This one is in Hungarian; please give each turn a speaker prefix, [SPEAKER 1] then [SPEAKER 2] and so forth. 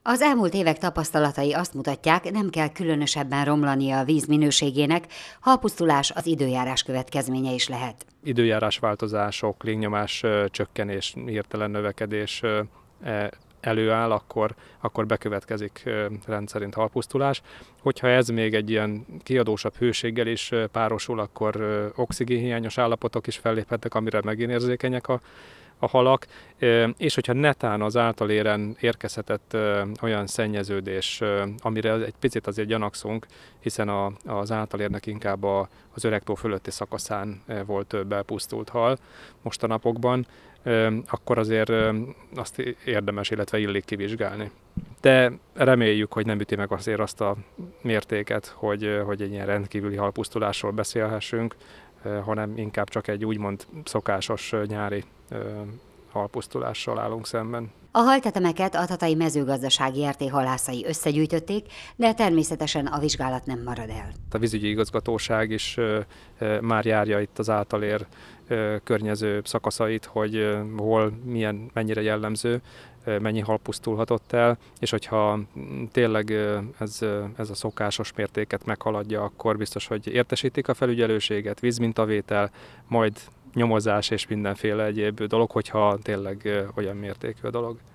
[SPEAKER 1] Az elmúlt évek tapasztalatai azt mutatják, nem kell különösebben romlania a víz minőségének, halpusztulás az időjárás következménye is lehet.
[SPEAKER 2] Időjárás változások, légnyomás csökkenés, hirtelen növekedés előáll, akkor bekövetkezik rendszerint halpusztulás. Hogyha ez még egy ilyen kiadósabb hőséggel is párosul, akkor oxigénhiányos állapotok is felléphetnek, amire megint érzékenyek a halak, és hogyha netán az általéren érkezhetett olyan szennyeződés, amire egy picit azért gyanakszunk, hiszen az általérnek inkább az öregtó fölötti szakaszán volt több elpusztult hal most a napokban, akkor azért azt érdemes, illetve illik kivizsgálni. De reméljük, hogy nem üti meg azért azt a mértéket, hogy egy ilyen rendkívüli halpusztulásról beszélhessünk, hanem inkább csak egy úgymond szokásos nyári halpusztulással állunk szemben.
[SPEAKER 1] A haltetemeket a Tatai Mezőgazdasági RT halászai összegyűjtötték, de természetesen a vizsgálat nem marad el.
[SPEAKER 2] A vízügyi igazgatóság is már járja itt az általér környező szakaszait, hogy hol, mennyire jellemző, mennyi hal pusztulhatott el, és hogyha tényleg ez a szokásos mértéket meghaladja, akkor biztos, hogy értesítik a felügyelőséget, vízmintavétel, majd nyomozás és mindenféle egyéb dolog, hogyha tényleg olyan mértékű a dolog.